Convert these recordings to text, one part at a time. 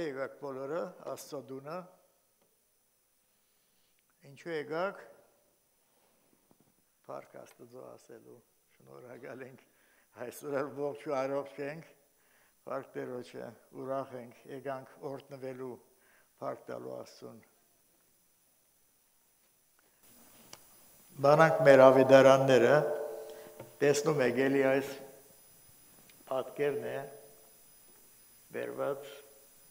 Բարի եկաք բոլորը, Աստծո դունը։ Ինչու եկաք։ Փառք Աստծո ասելու, շնորհակալ ենք այսօր ողջ ու առողջ ենք, փառք Տերոջը, ուրախ ենք, եկանք օրհնվելու, փառք տալու Աստծուն։ Բանանք մեր ավետարանները, տեսնում եք էլի այս պատկերն է, վերված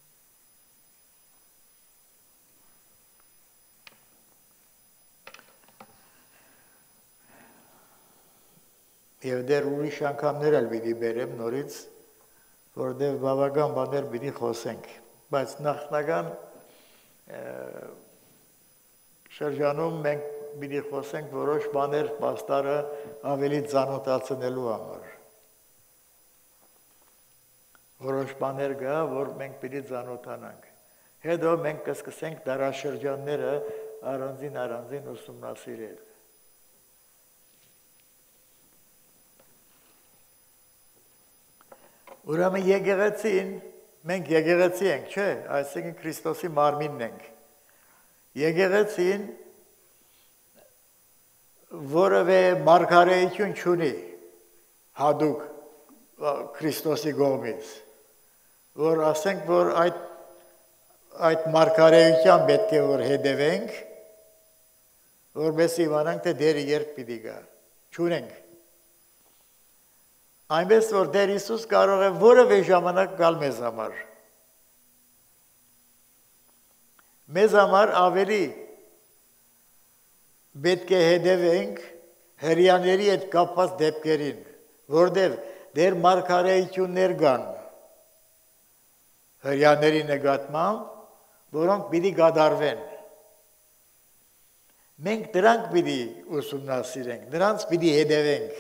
Եվ դեր ուրիշ անգամներ էլ պիտի բերեմ նորից, որտեղ բավական բաներ պիտի խոսենք, բայց նախնական շրջանում մենք պիտի խոսենք որոշ բաներ պաստարը ավելի ծանոթացնելու համար։ Որոշ բաներ կա, որ մենք պիտի ծանոթանանք։ Հետո մենք կսկսենք դարաշրջանները առանձին ուսումնասիրել։ Ուրեմն եկեղեցին, մենք եկեղեցի ենք, չէ, այսինքն Քրիստոսի մարմինն ենք։ Եկեղեցին որևէ մարգարեություն չունի հատուկ Քրիստոսի կողմից, որ ասենք, որ այդ մարգարեության պետք է որ հետևենք, որպես իմանանք, թե դերը երբ պիտի գա, չունենք։ Այնպես, որ Տեր Հիսուս կարող է որևէ ժամանակ գալ մեզ համար։ Մեզ համար ավելի պետք է հետևենք հրեաների հետ կապված դեպքերին, որտեղ դեր մարգարեություններ կան հրեաների նկատմամբ, որոնք պիտի կատարվեն։ Մենք դրանք պիտի ուսումնասիրենք, դրանց պիտի հետևենք։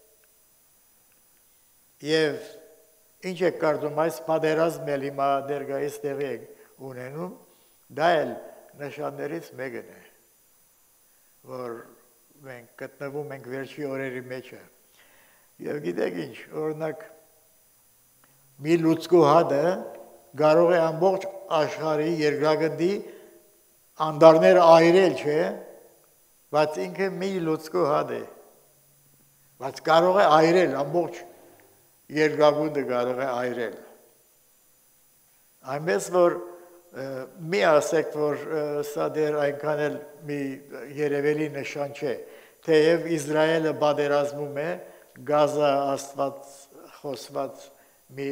Եվ ինչ եք կարծում այս պատերազմն էլ հիմա դերգայից տեղի է ունենում, դա էլ նշաններից մեկն է, որ մենք գտնվում ենք վերջի օրերի մեջը։ Եվ գիտեք ինչ, օրինակ մի լուցկու հատը կարող է ամբողջ աշխարհի երկրագնդի անդարները այրել, չէ, բայց ինքը մի լուցկու հատ է, բայց կարող է այրել ամբողջ երկրագունդը կարող է այրել։ Այնպես, որ մի ասեք, որ սա դեր այնքան էլ մի երևելի նշան չէ, թեև Իսրայելը պատերազմում է, Գազա աստված խոսված մի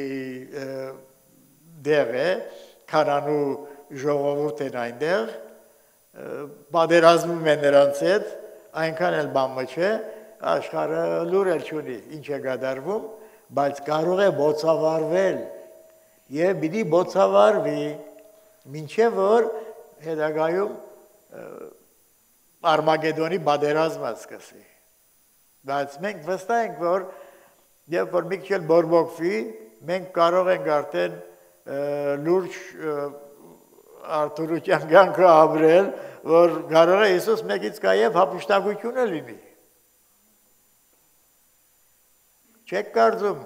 դեղ է, Քանանու ժողովուրդ են այնտեղ, պատերազմում է նրանց հետ, այնքան էլ բամը չէ, աշխարհը լուր էլ չունի, ինչ է կատարվում, բայց կարող է բոցավարվել և պիտի բոցավարվի, մինչև որ հետագայում Արմագեդոնի պատերազմը սկսի։ Բայց մենք վստահ ենք, որ երբ որ մի քիչ էլ բորբոքվի, մենք կարող ենք արդեն լուրջ արդարության կյանքը ապրել, որ կարող է Հիսուս մեկից կայև հափշտակությունը լինի։ Չեք կարծում,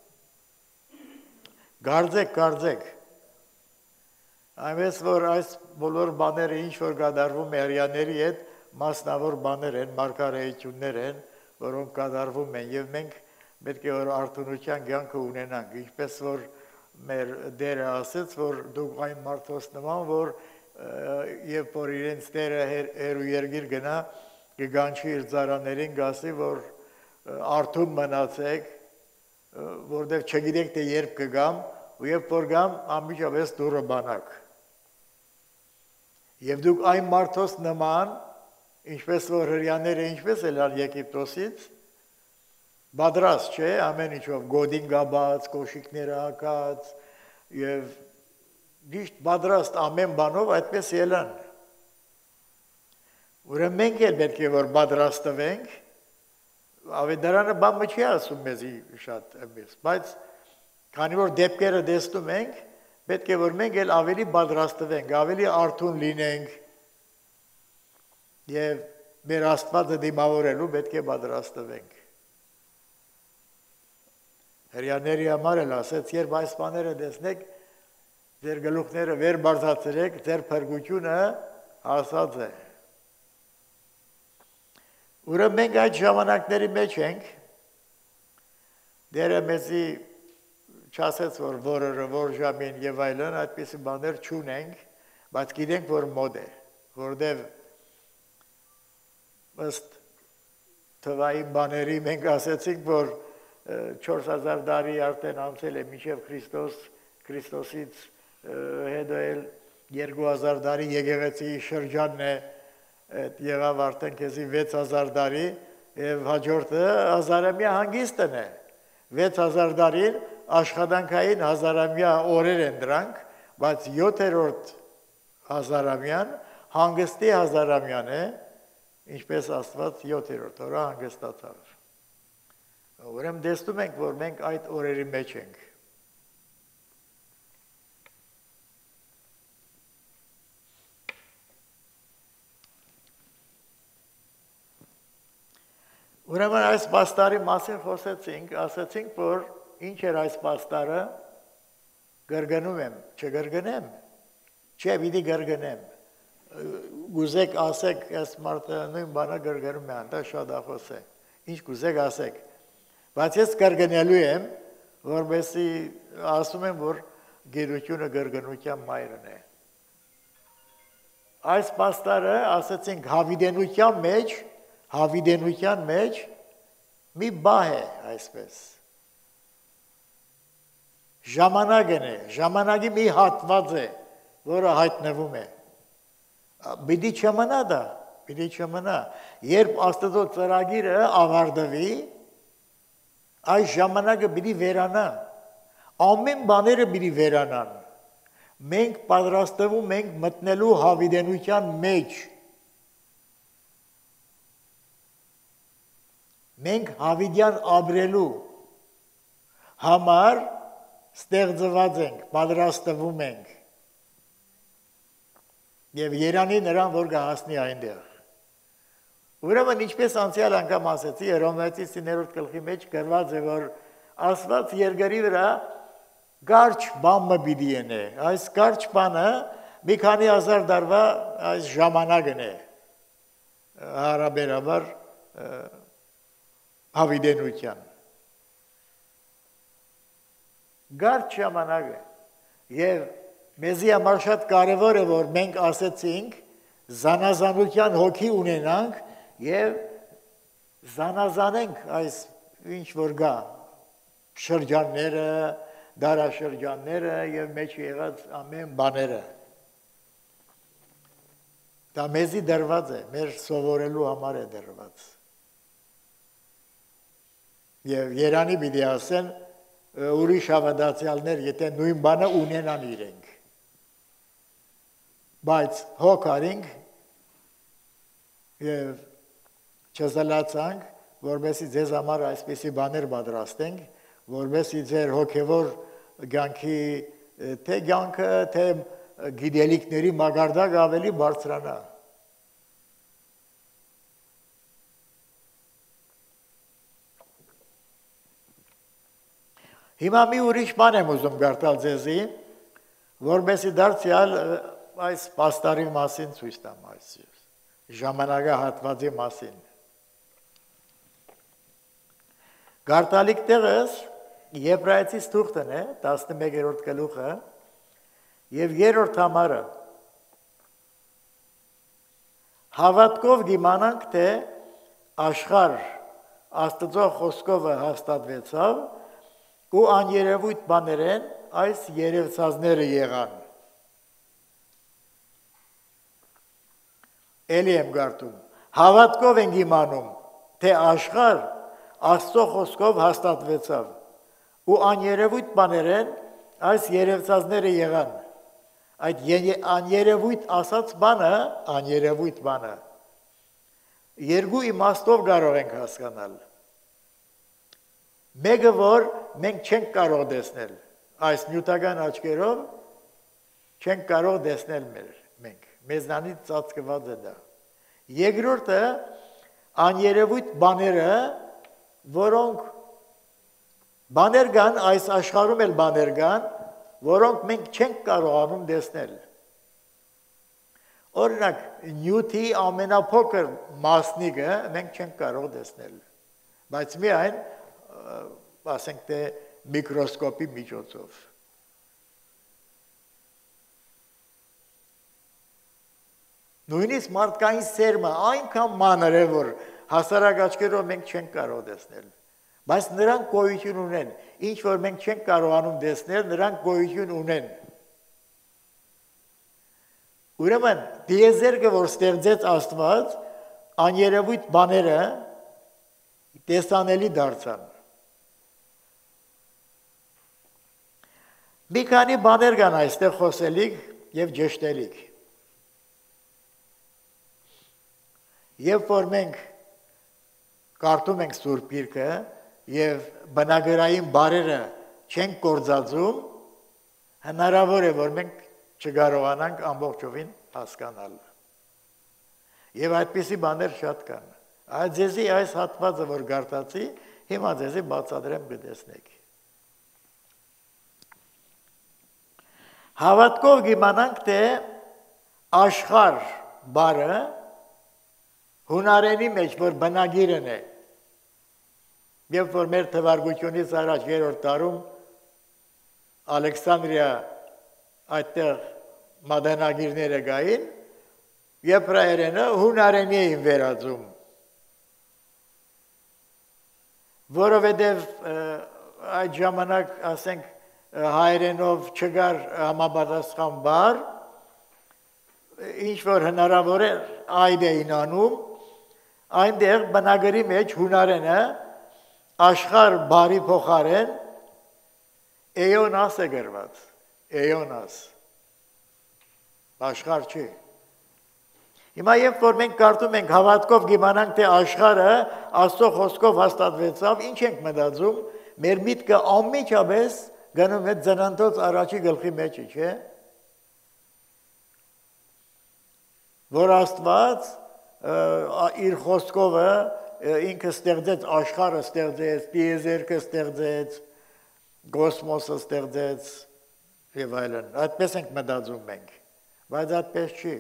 կարծեք, այնպես, որ այս բոլոր բաները ինչ որ կատարվում է հրեաների հետ, մասնավոր բաներ են, մարգարեություններ են, որոնք կատարվում են, և մենք պետք է որ արդարության կյանքը ունենանք, ինչպես որ մեր դերը ասեց, որ դուք այն մարդոց նման, որ երբ որ իրենց դերը հեռու երկիր գնա, կգանչի իր ծառաներին գասի, որ արդուն մնացեք, որտեղ չգիտեք, թե երբ կգամ, ու երբ որ գամ, անմիջապես դուռը բանակ։ Եվ դուք այն մարդոց նման, ինչպես որ հրեաները ինչպես ելան Եգիպտոսից, պատրաստ չէ, ամեն ինչով գոդին գաբած, կոշիկները հագած, և ճիշտ պատրաստ ամեն բանով այդպես ելան։ Ուրեմն մենք էլ պետք է որ պատրաստվենք, ավետարանը բանը չի ասում մեզի շատ էմես, բայց քանի որ դեպքերը տեսնում ենք, պետք է որ մենք էլ ավելի պատրաստվենք, ավելի արդուն լինենք և մեր Աստվածը դիմավորելու պետք է պատրաստվենք։ Հրեաների համար էլ ասեց, երբ այս բաները տեսնեք, ձեր գլուխները վեր բարձրացրեք, ձեր փրկությունը ասած է։ Ուրեմն մենք այդ ժամանակների մեջ ենք, դերը մեզի չասեց, որ որը որ ժամին եւ այլն, այդպիսի բաներ չունենք, բայց գիտենք, որ մոդ է, որտեւ ըստ թվայի բաների մենք ասեցինք, որ 4000 տարի արդեն անցել է մինչև Քրիստոսից հետո էլ 2000 տարի եկեղեցի շրջանն է, եղավ արդեն քեզի 6000 տարի եւ հաջորդը հազարամյա հանգիստն է։ 6000 տարին աշխատանքային հազարամյա օրեր են դրանք, բայց 7-րդ հազարամյան հանգստի հազարամյան է, ինչպես Աստված 7-րդ օրը հանգստացավ։ Ուրեմն տեսնում ենք, որ մենք այդ օրերի մեջ ենք։ Ուրեմն այս պաստարի մասին խոսեցինք, ասեցինք, որ ինչ էր այս պաստարը, գրգնում եմ, չգրգնեմ, չէ, պիտի գրգնեմ, գուզեք ասեք, այս մարդը նույն բանը գրգնում է, անտա շատ ախոս է, ինչ գուզեք ասեք, բայց ես գրգնելու եմ, որբեսի ասում եմ, որ գիտությունը գրգնության մայրն է։ Այս պաստարը, ասեցինք, հավիդենության մեջ մի բահ է այսպես։ Ժամանակն է, ժամանակի մի հատված է, որը հայտնվում է։ Պիտի չմնա դա, պիտի չմնա։ Երբ Աստծո ծրագիրը ավարտվի, այս ժամանակը պիտի վերանա։ Ամեն բաները պիտի վերանան։ Մենք պատրաստվում ենք մտնելու հավիդենության մեջ։ Մենք հավիդյան ապրելու համար ստեղծված ենք, պատրաստվում ենք։ Եվ երանի նրան, որ կհասնի այնտեղ։ Ուրեմն ինչպես անցյալ անգամ ասեցի, Հռոմեացիս 9-րդ գլխի մեջ գրված է, որ Աստված երկրի վրա կարճ բանը պիտի ենե։ Այս կարճ բանը մի քանի հազար տարվա այս ժամանակն է։ Հարաբերաբար հավիդենության։ Կարճ ժամանակ է։ Եվ մեզի համար շատ կարևոր է, որ մենք ասեցինք, զանազանության հոգի ունենանք եւ զանազանենք այս ինչ որ գա շրջանները, դարաշրջանները եւ մեջ եղած ամեն բաները։ Դա մեզի դրված է, մեր սովորելու համար է դրված։ Եվ Երանի պիտի ասեն, ուրիշ հավատացյալներ, եթե նույն բանը ունենան իրենք։ Բայց հոգարինք եւ չզլացանք, որովհետեւ ձեզ համար այսպիսի բաներ պատրաստենք, որովհետեւ ձեր հոգեվոր կյանքի թե կյանքը, թե գիտելիքների մագարտակ ավելի բարձրանա։ Հիմա մի ուրիշ բան եմ ուզում կարդալ ձեզի, որովհետեւ դարձյալ այս պաստարի մասին ցույց տամ այս ժամանակահատվածի մասին։ Գարտալիք տեղս Եբրայեցիս թուղթն է, 11-րդ գլուխը, եւ 3-րդ համարը։ Հավատքով գիմանանք, թե աշխարհ Աստծո խոսքով հաստատվեցավ ու աներևույթ բաներեն այս երևցածները եղան։ Էլի եմ գարտում։ Հավատքով ենք իմանում, թե աշխարհ Աստծո խոսքով հաստատվեցավ ու աներևույթ բաներեն այս երևցածները եղան։ Այդ աներևույթ ասած բանը, աներևույթ բանը, երկու իմաստով կարող ենք հասկանալ։ Մեկը, որ մենք չենք կարող տեսնել, այս նյութական աչքերով չենք կարող տեսնել մենք, մեզնանից ծածկված է դա։ Երկրորդը, աներևույթ բաները, որոնք բաներ կան, այս աշխարհում էլ բաներ կան, որոնք մենք չենք կարողանում տեսնել։ Օրինակ, նյութի ամենափոքր մասնիկը մենք չենք կարող տեսնել, բայց միայն, ասենք թե միկրոսկոպի միջոցով։ Նույնիսկ մարդկային սերմը այնքան մանր է, որ հասարակ աչքերով մենք չենք կարող տեսնել, բայց նրանք գոյություն ունեն, ինչ որ մենք չենք կարողանում տեսնել, նրանք գոյություն ունեն։ Ուրեմն, դիեզերքը, որ ստեղծեց Աստված, աներևույթ բաները տեսանելի դարձան։ Մի քանի բաներ կան այստեղ խոսելիք եւ ճշտելիք։ Երբ որ մենք կարդում ենք Սուրբ Գիրքը եւ բնագրային բառերը չենք գործածում, հնարավոր է, որ մենք չկարողանանք ամբողջովին հասկանալ։ Եվ այդպիսի բաներ շատ կան։ Ձեզի այս հատվածը, որ գարտացի, հիմա ձեզի բացատրեմ կտեսնեք։ Հավատքով կիմանանք, թե աշխարհ բառը հունարենի մեջ, որ բնագիրն է, երբ որ մեր թվարկությունից առաջ 3-րդ դարում Ալեքսանդրիա այդտեղ մատենագիրները գային, եբրայերենը հունարենի էին վերածում, որովհետև այդ ժամանակ, ասենք, հայերենով չկար համապատասխան բառ, ինչ որ հնարավոր է այդ էին անում, այնտեղ բնագրի մեջ հունարենը աշխարհ բառի փոխարեն էոնաս է գրված, էոնաս, աշխարհ չի։ Հիմա երբ որ մենք կարդում ենք հավատքով կիմանանք, թե աշխարհը Աստծո խոսքով հաստատվեցավ, ինչ ենք մտածում, մեր միտքը անմիջապես գնում է ծննդոց առաջի գլխի մեջը, չէ՞։ Որ Աստված իր խոսքով ինքը ստեղծեց աշխարհը, ստեղծեց, տիեզերքը ստեղծեց, կոսմոսը ստեղծեց եւ այլն։ Այդպես ենք մտածում մենք, բայց այդպես չի։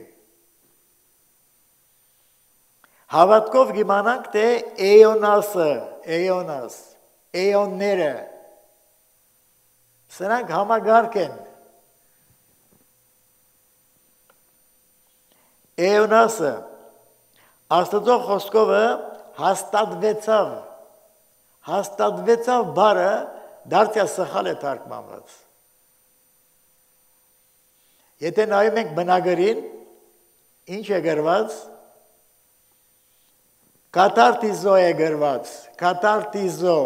Հավատքով կիմանանք, թե էոնասը, էոնաս, էոնները, սրանք համագարկ են։ Էոնասը, Աստծո խոսքով հաստատվեցավ, հաստատվեցավ բառը դարձյալ սխալ է թարգմանված։ Եթե նայում ենք բնագրին, ինչ է գրված, կաթարտիզո է գրված, կաթարտիզո։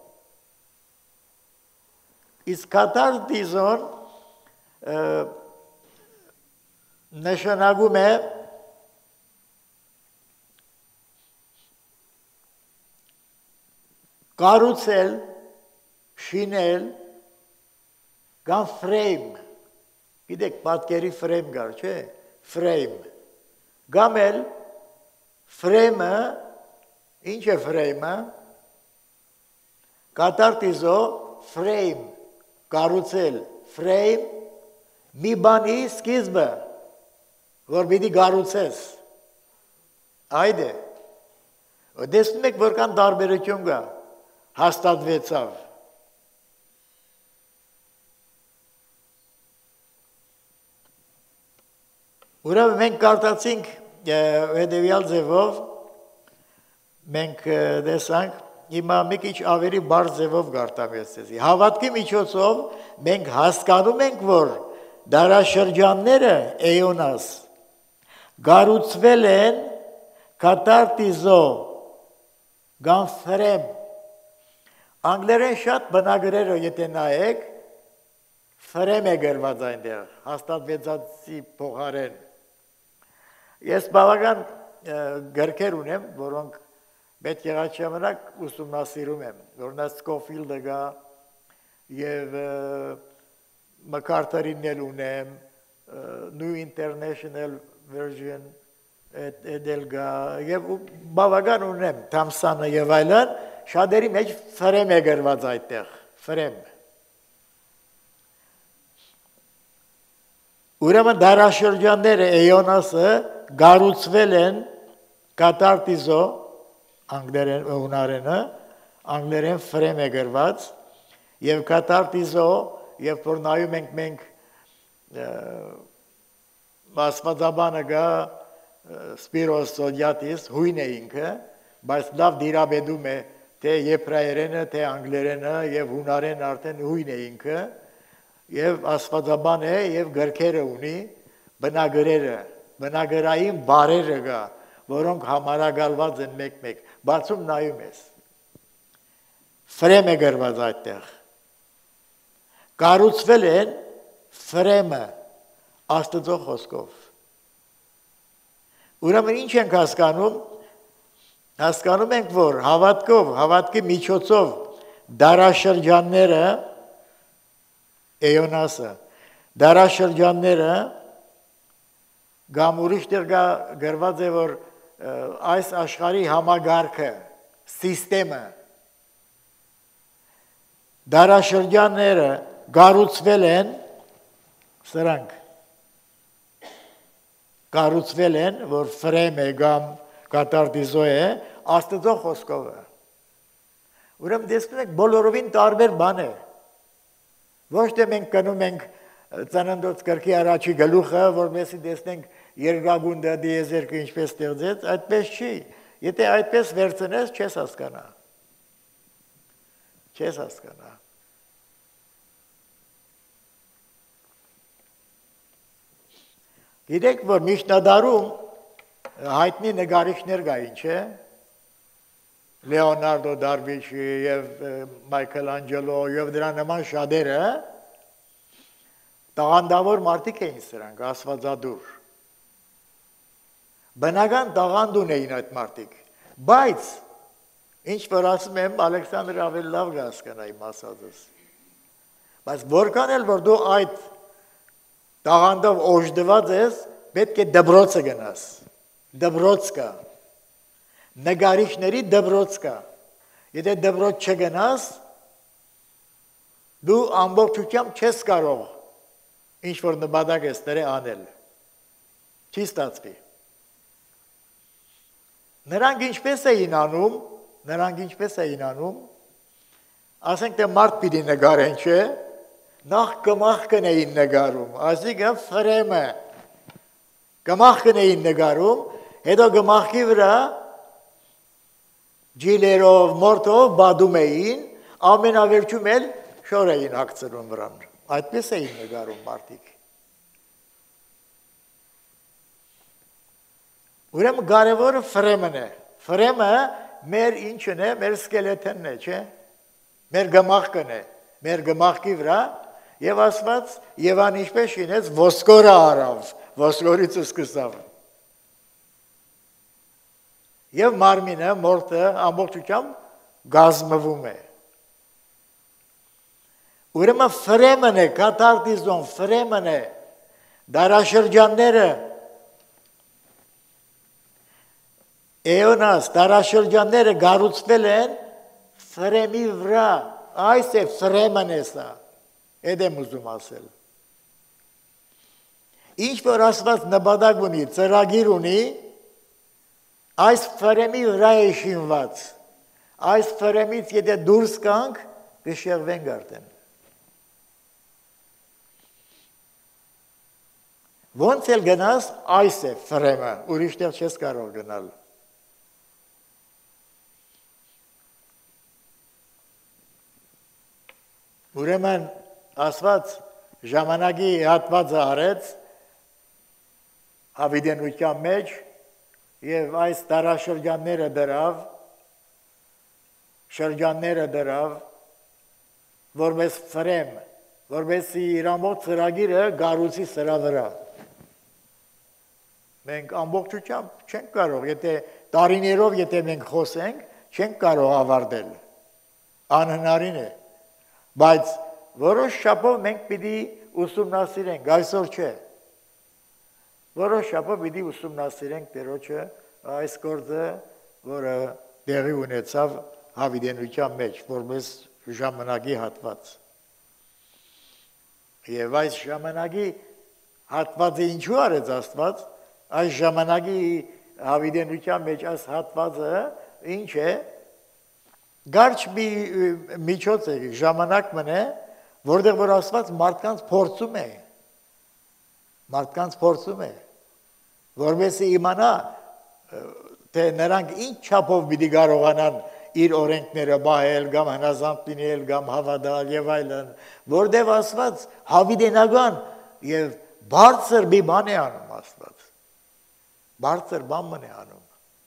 Իսկ կաթարտիզոն նշանակում է կառուցել, շինել, կամ ֆրեյմ, գիտեք, պատկերի ֆրեյմ կար, չէ, ֆրեյմ, կամ էլ ֆրեյմը, ինչ է ֆրեյմը, կաթարտիզո, ֆրեյմ, կառուցել, ֆրեյմ, մի բանի սկիզբը, որ պիտի կառուցես, այդ է, տեսնում եք, որ կան տարբերություն կա, հաստատվեցավ։ Ուրեմն մենք կարդացինք հետևյալ ձևով, մենք տեսանք, հիմա մի քիչ ավելի բարձ ձևով կարդամ ես ձեզի։ Հավատքի միջոցով մենք հասկանում ենք, որ դարաշրջանները էոնաս կառուցվել են կաթարտիզո կամ ֆրեմ։ Անգլերեն շատ բնագրերը եթե նայեք, ֆրեմ է գրված այնտեղ, հաստատվեցածի փոխարեն։ Ես բավական գրքեր ունեմ, որոնք պետք եղած ժամանակ ուսումնասիրում եմ, որոնց Սկոֆիլդը կա եւ Մակարթերին էլ ունեմ, New International Version edel կա եւ բավական ունեմ, Թամսանը եւ այլն, շատերի մեջ ֆրեմ է գրված այդտեղ, ֆրեմ։ Ուրեմն դարաշրջանները Էոնասը գառուցվել են կատարտիզո անգլերեն հունարենը անգլերեն ֆրեմ է գրված եւ կատարտիզո եւ որ նայում ենք մենք Աստվածաբանը գա Սպիրոս Սոդիատիս հույն է ինքը, բայց լավ դիրաբեդում է թե եբրայերենը, թե անգլերենը եւ հունարենը արդեն հույն է ինքը եւ Աստվածաբան է եւ գրքերը ունի բնագրերը, բնագրային բարերը գա, որոնք համարագալված են մեկ-մեկ, բացում նայում ես։ Ֆրեմ է գրված այդտեղ։ Կառուցվել են ֆրեմը Աստծո խոսքով։ Ուրեմն ինչ ենք հասկանում։ Հասկանում ենք, որ հավատքով, հավատքի միջոցով դարաշրջանները Էոնասը, դարաշրջանները կամ ուրիշ տեղ գրված է, որ այս աշխարհի համագարքը, սիստեմը դարաշրջանները գառուցվել են սրանք կառուցվել են, որ ֆրեմ է կամ կատարտիզո է, Աստծո խոսքով է։ Ուրեմն տեսնում եք բոլորովին տարբեր բան է։ Ոչ թե մենք կնում ենք ծննդոց կրքի առաջի գլուխը, որովհետեւ տեսնենք երկագունդը դիեզերքը ինչպես ստեղծեց, այդպես չի։ Եթե այդպես վերցնես, չես հասկանա։ Չես հասկանա։ Գիտեք, որ միջնադարում հայտնի նկարիչներ կային, չէ՞։ Լեոնարդո դա Վինչի եւ Մայքել Անջելո եւ դրա նման շատերը տաղանդավոր մարդիկ էին սրանք, աստվածադուր։ Բնական տաղանդ ունեին այդ մարդիկ, բայց ինչ որ ասում եմ, Ալեքսանդր ավելի լավ կհասկանա իմ ասածս։ Բայց որքան էլ որ դու այդ տաղանդով օժտված ես, պետք է դբրոցը գնաս, դբրոց կա, նկարիչների դբրոց կա, եթե դբրոց չգնաս, դու ամբողջությամբ չես կարող ինչ-որ նպատակ ես դրե անել, չի ստացվի։ Նրանք ինչպես էին անում, ասենք թե մարդ պիտի նկարեն, չէ, նախ կմախքն էին նկարում, այսինքն ֆրեմը, կմախքն էին նկարում, հետո կմախքի վրա ջիլերով, մորթով բադում էին, ամենավերջում էլ շոր էին հագցնում վրան, այդպես էին նկարում մարդիկ։ Ուրեմն կարևորը ֆրեմն է, ֆրեմը մեր ինչն է, մեր սկելեթն է, չէ, մեր գմախքն է, մեր գմախքի վրա Եվ ասված, Եվան ինչպես շինեց, ոսկորը արավ, ոսկորից սկսավ։ Եվ մարմինը, մորթը ամբողջությամբ գազմվում է։ Ուրեմն ֆրեմն է, կատարտիզոն ֆրեմն է, դարաշրջանները, Էոնաս, դարաշրջանները գառուցվել են ֆրեմի վրա, այս է ֆրեմն է սա։ Էդ եմ ուզում ասել։ Ինչ որ ասված նպատակ ունի, ծրագիր ունի, այս ֆրեմի վրա է շինված, այս ֆրեմից եթե դուրս կանք, կշեղվենք արդեն։ Ոնց էլ գնաս, այս է ֆրեմը, ուրիշ տեղ չես կարող գնալ։ Ուրեմն ասված ժամանակի հատվածը արեց հավիդենության մեջ և այս տարաշրջանները դրավ, շրջանները դրավ, որպես ֆրեմ, որպեսզի իր ամբողջ ծրագիրը գառուցի սրա վրա։ Մենք ամբողջությամբ չենք կարող, եթե տարիներով եթե մենք խոսենք, չենք կարող ավարտել, անհնարին է, բայց որոշ շապով մենք պիտի ուսումնասիրենք, այսօր չէ, որոշ շապով պիտի ուսումնասիրենք Տերոջը այս գործը, որը տեղի ունեցավ հավիդենության մեջ, որպես ժամանակի հատված։ Եվ այս ժամանակի Հատվածը ինչու արեց Աստված, այս ժամանակի հավիտենության մեջ այս հատվածը ինչ է, Garç bir միջոց է, ժամանակ մնե, որտեղ որ Աստված մարդկանց փորձում է, որովհետեւ իմանա, թե նրանք ինչ չափով պիտի կարողանան իր օրենքները բահել, կամ հնազանդ լինել, կամ հավատալ եւ այլն, որովհետեւ Աստված հավիտենական եւ բարձր մի բան է անում Աստված, բարձր բան է անում,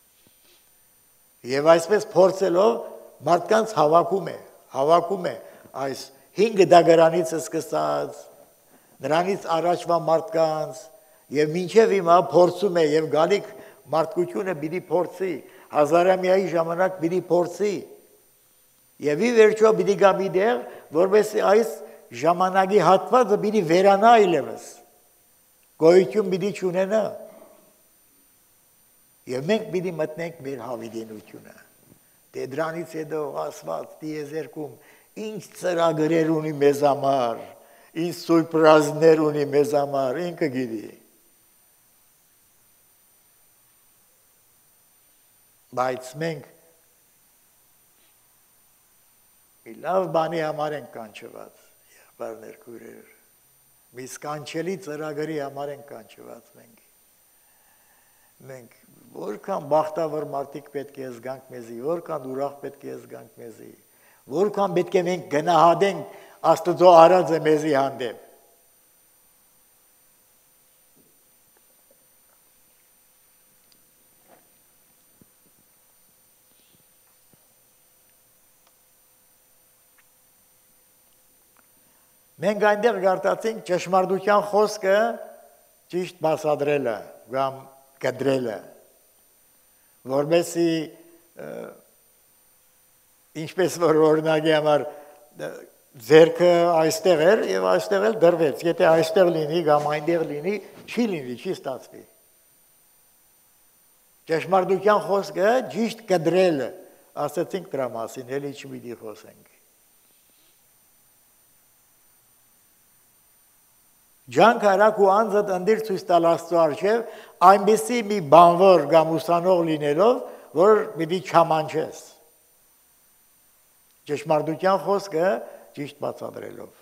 եւ այսպես փորձելով մարդկանց հավաքում է այս 5 դագարանից սկսած, նրանից առաջվա մարդկանց, եւ մինչեւ հիմա փորձում է եւ գալիք մարդկությունը պիտի փորձի, հազարամյայի ժամանակ պիտի փորձի, եւ ի վերջո պիտի գա մի տեղ, որովհետեւ այս ժամանակի հատվածը պիտի վերանա այլևս, գոյություն պիտի չունենա, եւ մենք պիտի մտնենք մեր հավիտենությունը, դե դրանից հետո Աստված դիեզերքում ինչ ծրագրեր ունի մեզ համար, ինչ սուրպրազներ ունի մեզ համար, ինքը գիտի։ Բայց մենք մի լավ բանի համար ենք կանչված, եղբայրներ քույրեր, մի սկանչելի ծրագրի համար ենք կանչված մենք որքան բախտավոր մարդիկ պետք է զգանք մեզի, որքան ուրախ պետք է զգանք մեզի, որքան պետք է մենք գնահատենք Աստծո արածը մեզի հանդեպ։ Մենք այնտեղ գարտացինք ճշմարտության խոսքը ճիշտ բացատրելը կամ կադրելը, որովհետեւ ինչպես որ օրինակի համար ձերքը այստեղ էր եւ այստեղ էլ դրվեց, եթե այստեղ լինի կամ այնտեղ լինի, չի լինի, չի ստացվի։ Ճշմարտության խոսքը ճիշտ կադրելը, ասացինք դրա մասին, ելի չպիտի խոսենք։ Ջանք արակ ու անձդ ընդիր ցույց տալ Աստծո առջև, այնպիսի մի բանվոր կամ ուսանող լինելով, որ պիտի չամանչես։ Ճշմարտության խոսքը ճիշտ բացատրելով։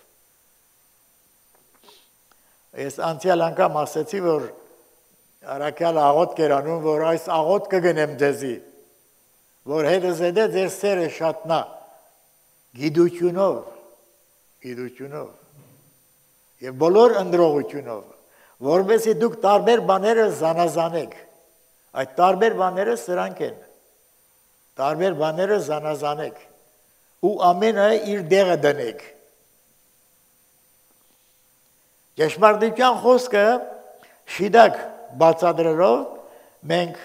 Ես անցյալ անգամ ասացի, որ առաքյալ աղոթք էր անում, որ այս աղոթք կգնեմ ձեզի, որ հետս հետը ձեր սերը շատնա, գիտությունով եւ բոլոր ընդրողությունով, որովհետեւ դուք տարբեր բաները զանազանեք, այդ տարբեր բաները սրանք են, տարբեր բաները զանազանեք, ու ամենը իր դեղը դնեք։ Ճշմարտության խոսքը շիդակ բացատրելով մենք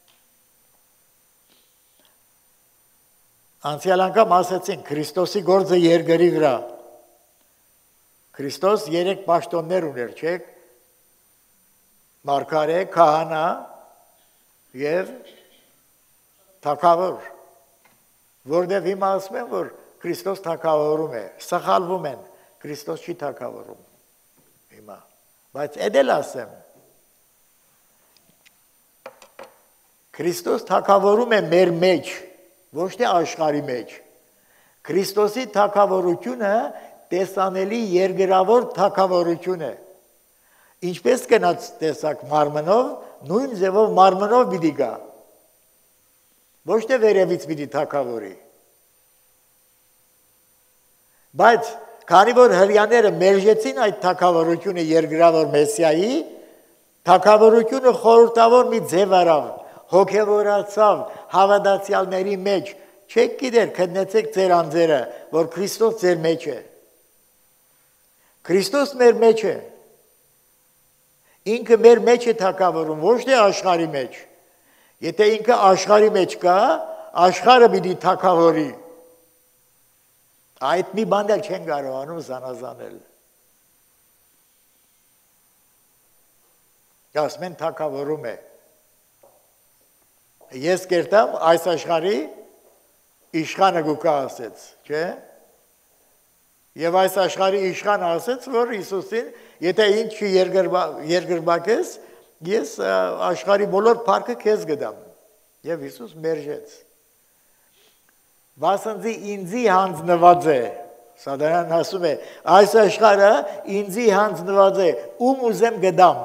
անցյալ անգամ ասացինք Քրիստոսի գործը երկրի վրա։ Քրիստոս 3 պաշտոններ ուներ, չէ՞, մարգարե, քահանա եւ թագավոր, որտեղ հիմա ասում են, որ Քրիստոս թագավորում է, սխալվում են, Քրիստոս չի թագավորում հիմա, բայց էդել ասեմ, Քրիստոս թագավորում է մեր մեջ, ոչ թե աշխարհի մեջ, Քրիստոսի թագավորությունը տեսանելի երկրավոր թագավորություն է, ինչպես կնած տեսակ մարմնով, նույն ձևով մարմնով պիտի գա, ոչ թե վերևից պիտի թագավորի, բայց քանի որ հրյաները մերժեցին այդ թագավորությունը երկրավոր մեսիայի, թագավորությունը խորհրդավոր մի ձև արավ, հոգևորացավ հավատացյալների մեջ, չեք գիտեր, քննեցեք ձեր անձերը, որ Քրիստոս ձեր մեջ է, Քրիստոս մեր մեջ է, ինքը մեր մեջ է թագավորում, ոչ թե աշխարհի մեջ, եթե ինքը աշխարհի մեջ կա, աշխարհը պիտի թագավորի, այդ մի բան էլ չեն կարողանում զանազանել, ասում են թագավորում է, ես կերտամ այս աշխարհի իշխանը գուկա ասեց, չէ, Եվ այս աշխարհի իշխան ասեց, որ Հիսուսին, եթե ինձ չի երկրբակես, ես աշխարհի բոլոր փառքը քեզ կդամ։ Եվ Հիսուս մերժեց։ Վասնզի ինձի հանձնված է, Սատանան ասում է, այս աշխարհը ինձի հանձնված է, ում ուզեմ գդամ։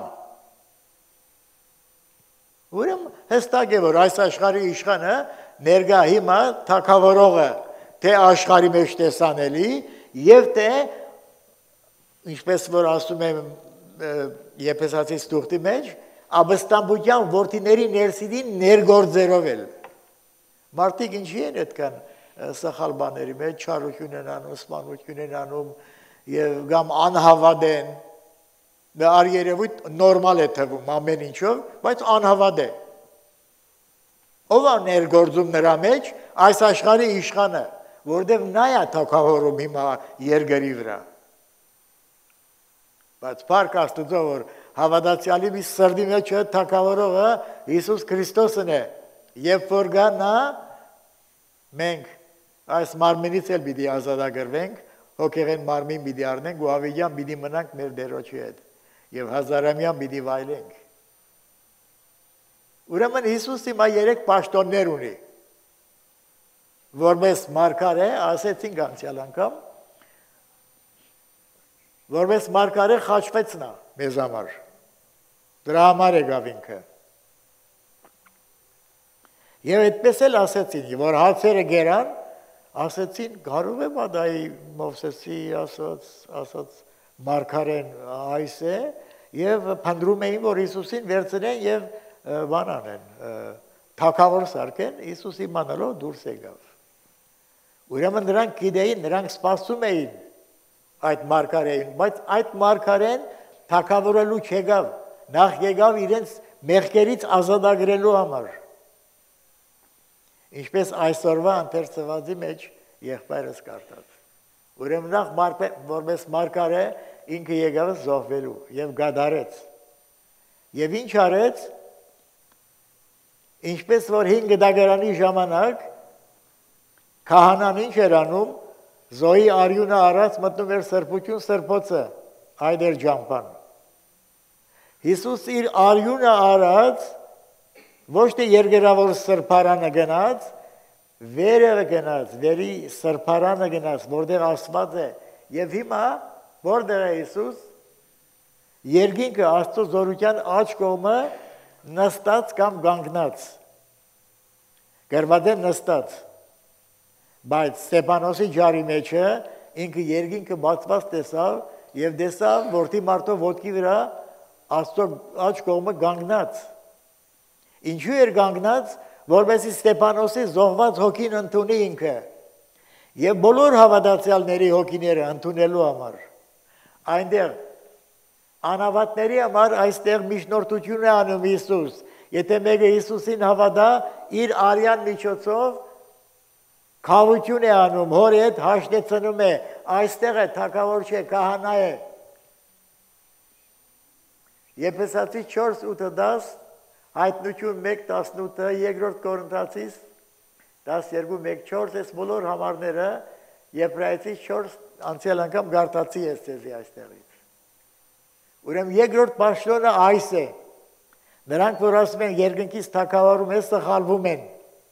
Ուրեմն հստակ է, որ այս աշխարհի իշխանը ներկա հիմա թագավորողը թե աշխարհի մեջ տեսանելի եւ թե ինչպես որ ասում եմ Եփեսացիս թուղթի մեջ ապստամբության որդիների ներսիդին ներգործերով էլ մարդիկ ինչի են այդքան սխալ բաների մեջ չարություն են անում, սպանություն են անում եւ կամ անհավատ են դա արերևույթ նորմալ է թվում ամեն ինչով, բայց անհավատ է ով է ներգործում նրա մեջ այս աշխարհի իշխանը որտեղ նա է թագավորում հիմա երկրի վրա բայց փառք Աստծո որ հավատացյալի մի սրտի մեջ թագավորողը Հիսուս Քրիստոսն է եւ որ գա նա մենք այս մարմինից էլ պիտի ազատագրվենք հոգեղեն մարմին պիտի առնենք ու ավիճան պիտի մնանք մեր Տերոջի հետ եւ հազարամյա պիտի վայելենք ուրեմն Հիսուսը հիմա 3 պաշտոններ ունի որպես մարգարե ասեցինք անցյալ անգամ որպես մարգարե խաչվեց նա մեզ համար դրա համար եկավ ինքը եւ այդպես էլ ասեցին որ հացերը գերան ասեցին գարու է մադայի Մովսեսի ասած մարգարեն այս է եւ փնտրում էին որ Հիսուսին վերցնեն եւ բանան են թագավոր սարքեն Հիսուսի մանալով դուրս եկավ ուրեմն նրանք գիտեին նրանք սպասում էին այդ մարգարեին բայց այդ մարգարեն թագավորելու չեկավ նախ եկավ իրենց մեղքերից ազատագրելու համար ինչպես այսօրվա ընթերցվածի մեջ եղբայրս կարդաց ուրեմն նախ որպես մարգարե ինքը եկավ զոհվելու եւ գադարեց եւ ինչ արեց ինչպես որ 5 դագարանի ժամանակ քահանան ինչ էր անում զոհի արյունը առած մտնում էր սրբություն սրբոցը այդ էր ջամփան Հիսուս իր արյունը առած ոչ թե երկրավոր սրբարանը գնաց վերևը գնաց վերի սրբարանը գնաց որտեղ ասված է եւ հիմա որտեղ է Հիսուս երկինքը Աստծո զորության աջ կողմը նստած կամ կանգնած գրված է նստած բայց Ստեփանոսի ջարի մեջը ինքը երկինքը բացված տեսավ եւ տեսավ որդի մարդու ոտքի վրա Աստծո աջ կողմը կանգնած ինչու էր կանգնած որովհետեւ Ստեփանոսի զոհված հոգին ընդունի ինքը եւ բոլոր հավատացյալների հոգիները ընդունելու համար այնտեղ անհավատների համար այստեղ միջնորդություն է անում Հիսուս եթե մեկը Հիսուսին հավատա իր արյան միջոցով Քավություն է անում, հոր հետ հաշտեցնում է, այստեղ է, թագավոր չէ, քահանա է։ Եփեսացիս 4:8-10, հայտնություն 1:18, երկրորդ Կորինթացիս 12:1-4, այս բոլոր համարները Եբրայեցիս 4 անցյալ անգամ գարտացի ես ձեզի այստեղից։ Ուրեմն երկրորդ պաշտոնը այս է։ Նրանք, որ ասում են երկնքից թագավորում է, սխալվում են։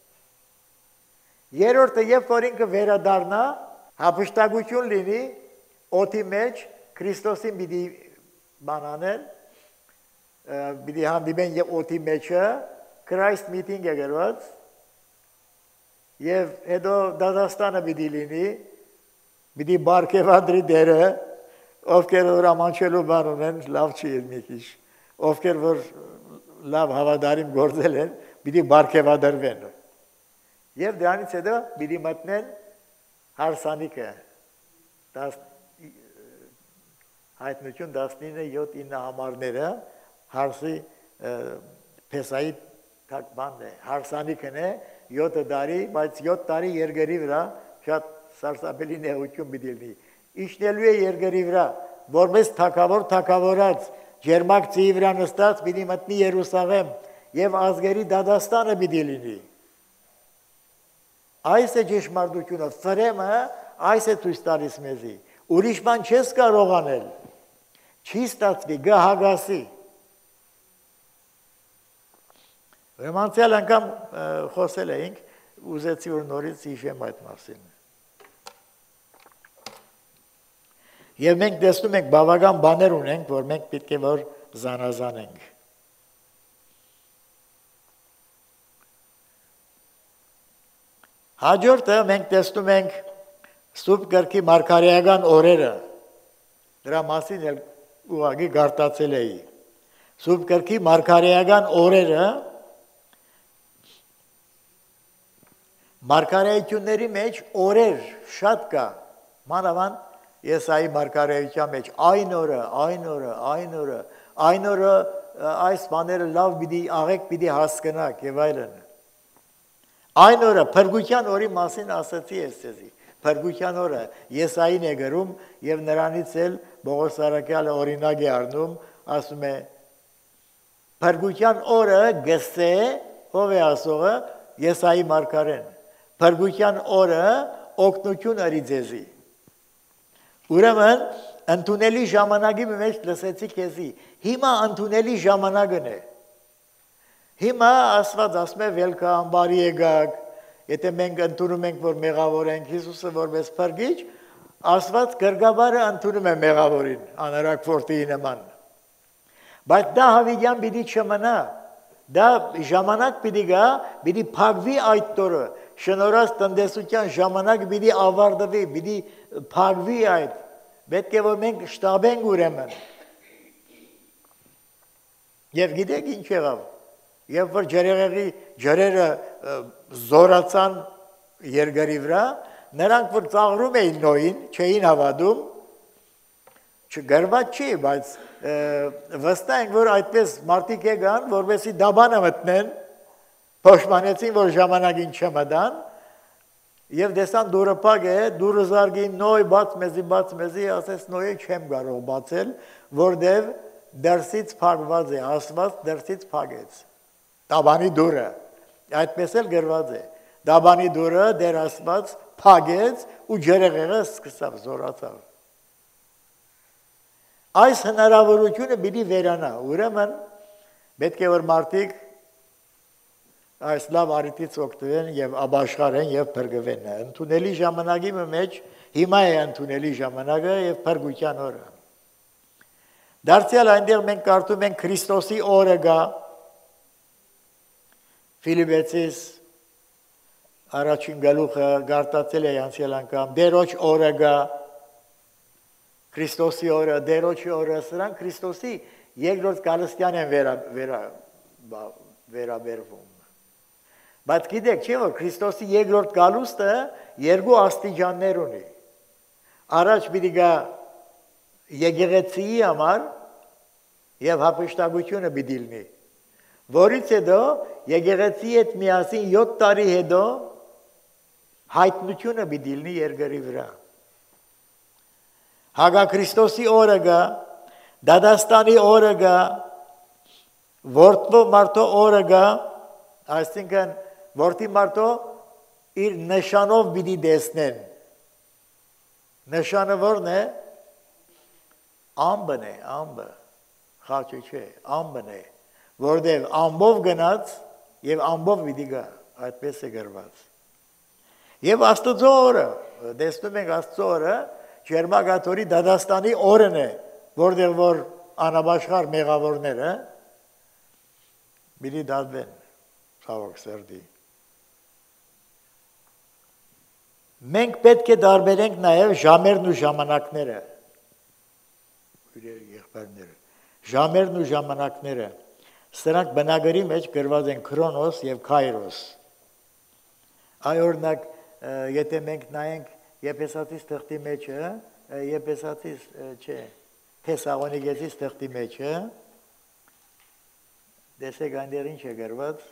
Երրորդը երբ որ ինքը վերադառնա, հափշտակություն լինի, օդի մեջ Քրիստոսին պիտի բանանել, պիտի հանդիպեն օդի մեջը, Christ meeting է գրված, եւ հետո դատաստանը պիտի լինի, պիտի բարգեւադրի դերը, ովքեր որ ամանչելու բան ունեն, լավ չի մի քիչ, ովքեր որ լավ հավատարիմ գործել են, պիտի բարգեւադրվեն։ Եվ դրանից հետո պիտի մտնեն հարսանիքը, հայտնություն 19-9 համարները, հարսի պեսայի բանն է, հարսանիքն է 7 տարի, բայց 7 տարի երկրի վրա շատ սարսափելի նեղություն պիտի լինի։ Իջնելու է երկրի վրա, որպես թագավոր թագավորած, ջերմակ ծիի վրա նստած պիտի մտնի Երուսաղեմ եւ ազգերի դատաստանը պիտի լինի։ Այս է ճշմարտությունը, ֆրեմը այս է ցույց տալիս մեզի։ ուրիշ բան չես կարող անել, չի ստացվի, գահագասի։ Ուրեմն անցյալ անգամ խոսել էինք, ուզեցի որ նորից հիշեմ այդ մասին։ Եվ մենք տեսնում ենք բավական բաներ ունենք, որ մենք պետք է որ զանազանենք։ Հաջորդը մենք տեսնում ենք Սուրբ Գրքի մարգարեական օրերը, դրա մասին էլ ուղղակի գարտացել էի։ Սուրբ Գրքի մարգարեական օրերը մարգարեությունների մեջ օրեր շատ կա, մանավանդ Եսայի մարգարեության մեջ այն օրը, այս բաները լավ պիտի աղեք պիտի հասկանաք եւ այլն։ Այն օրը փրկության օրի մասին ասացի ես ձեզի։ Փրկության օրը Եսային է գրում եւ նրանից էլ Պողոս Արաքյալը օրինակ է առնում, ասում է փրկության օրը գսե ով է ասողը Եսայի մարգարեն։ Փրկության օրը օգնություն արի ձեզի։ Ուրեմն ընդունելի ժամանակի մեջ լսեցի քեզի։ Հիմա ընդունելի ժամանակն է։ Հիմա Աստված ասում է welcome, բարի եկաք։ Եթե մենք ընդունում ենք որ մեղավոր ենք Հիսուսը որպես փրկիչ, Աստված գրգաբարը ընդունում է մեղավորին, անարակ ֆորտիի նման։ Բայց դա հավիտյան պիտի չմնա։ Դա ժամանակ պիտի գա, պիտի փակվի այդ տորը։ Շնորհած տնտեսության ժամանակ պիտի ավարտվի, պիտի փակվի այդ։ Պետք է որ մենք շտաբենք ուրեմն։ Եվ գիտեք ինչ եղավ։ Երբ որ ջրերը զորացան երկրի վրա, նրանք որ ծաղրում էին նոյին, չէին հավատում, չգրված չի, բայց վստահ ենք, որ այդպես մարդիկ եկան, որովհետեւ դաբանը մտնեն, փոշմանեցին, որ ժամանակին չմտան, եւ դեսան դուրը փակ է, դուրը զարգին նոյ բաց մեզի, ասես նոյը չեմ կարող բացել, որտեւ դրսից փակված է, Աստված դրսից փակեց։ Դաբանի դուրը, այդպես էլ գրված է։ Դաբանի դուրը դեր Աստված փակեց ու ջրեղեղը սկսավ զորացավ։ Այս հնարավորությունը պիտի վերանա, ուրեմն պետք է որ մարդիկ այս լավ առիթից օգտվեն եւ ապաշխարեն եւ փրկվեն։ Ընդունելի ժամանակի մեջ հիմա է ընդունելի ժամանակը եւ փրկության օրը։ Դարձյալ այնտեղ մենք կարդում ենք Քրիստոսի օրը գա։ Ֆիլիպեցիս առաջին գլուխը գարտացել է անցյալ անգամ, Դերոջ օրը գա, Քրիստոսի օրը, Դերոջի օրը, սրանք Քրիստոսի երկրորդ գալստյան են վերաբերվում։ Բայց գիտեք չէ՞ որ Քրիստոսի երկրորդ գալուստը երկու աստիճաններ ունի։ Առաջ պիտի գա եկեղեցիի համար եւ հապշտակությունը պիտի լինի։ Որից հետո եկեղեցի հետ միասին 7 տարի հետո հայտնությունը պիտի լինի երկրի վրա։ Հագաքրիստոսի օրը գա, դադաստանի օրը գա, որդվո մարդո օրը գա, այսինքն որդի մարդո իր նշանով պիտի տեսնեն։ Նշանը որն է? Ամբն է, ամբը, խաչը չէ, ամբն է, որտև ամբով գնաց և ամբով պիտի գա, այդպես է գրված։ Եվ Աստծո օրը, տեսնում ենք Աստծո օրը, Ջերմագաթորի դադաստանի օրն է, որտեղ որ անաբաշխար մեղավորները պիտի դատվեն, ցավոք սրտի։ Մենք պետք է տարբերենք նաև ժամերն ու ժամանակները։ Ժամերն ու ժամանակները, սրանք բնագրի մեջ գրված են Քրոնոս եւ Քայրոս։ Այ օրինակ, եթե մենք նայենք Եփեսացիս թղթի մեջը, Եփեսացիս չէ, Թեսաղոնիկեցիս թղթի մեջը, տեսեք այնտեղ ինչ է գրված։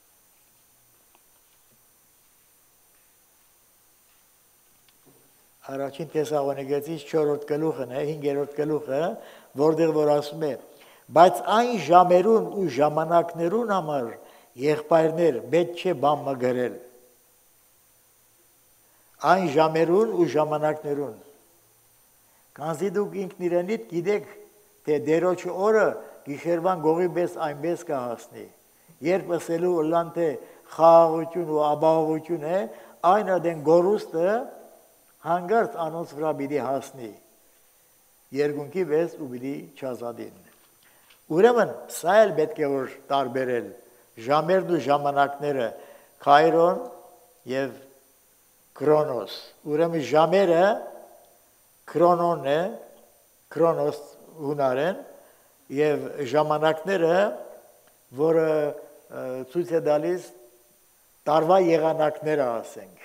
Առաջին Թեսաղոնիկեցիս 4-րդ գլուխն է, 5-րդ գլուխը, որտեղ որ ասում է. բայց այն ժամերուն ու ժամանակներուն համար եղբայրներ պետք չէ բան մգրել։ Այն ժամերուն ու ժամանակներուն։ Քանզի դուք ինքն իրենիդ գիտեք, թե դերոջը օրը գիշերվան գողի պես այնպես կհասնի։ Երբ ասելու ըլլան թե խաղաղություն ու ապահովություն է, այն ադեն գորուստը հանգարց անոնց վրա պիտի հասնի։ Երկունքի պես ու պիտի չազատին։ Ուրեմն սա էլ պետք է որ տարբերել ժամերն ու ժամանակները Քայրոն եւ Քրոնոս։ Ուրեմն ժամերը Քրոնոն է, Քրոնոս հունարեն եւ ժամանակները, որը ցույց է տալիս տարվա եղանակները ասենք։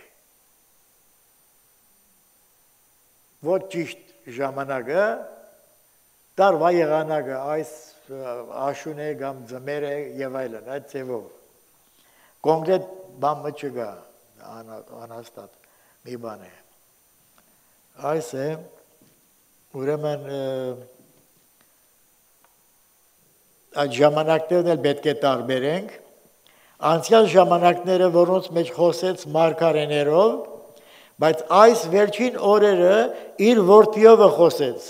Ոչ ճիշտ ժամանակը, տարվա եղանակը, այս աշուն է կամ ձմեր է եւ այլն, այդ ձևով։ Կոնկրետ բան չկա, անհաստատ մի բան է։ Այս է, ուրեմն այդ ժամանակներն էլ պետք է տարբերենք, անցյալ ժամանակները, որոնց մեջ խոսեց մարգարեներով, բայց այս վերջին օրերը իր որդիով խոսեց։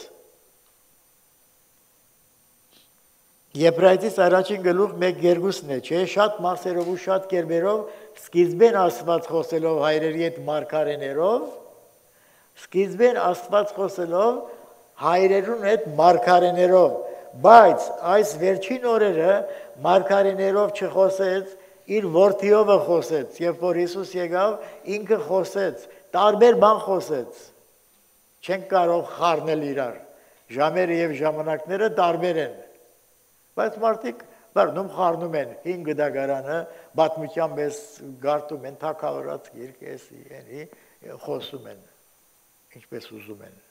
Եբրայեցիս առաջին գլուխ 1:2-ն է, չէ, շատ մասերով ու շատ կերպերով սկիզբեն Աստված խոսելով հայրերի հետ մարգարեներով, սկիզբեն Աստված խոսելով հայրերուն հետ մարգարեներով, բայց այս վերջին օրերը մարգարեներով չխոսեց, իր որդիով խոսեց, երբ որ Հիսուս եկավ, ինքը խոսեց, տարբեր բան խոսեց։ Չենք կարող խառնել իրար։ Ժամերը եւ ժամանակները տարբեր են։ Բայց մարդիկ բռնում խառնում են 5 դագարանը, բաթմության պես գարտում են, թակավորած երկեսի, ենի խոսում են, ինչպես ուզում են։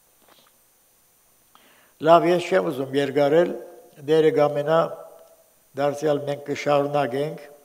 Լավ, ես չեմ ուզում երկարել, դերը գամենա դարձյալ մենք կշարունակենք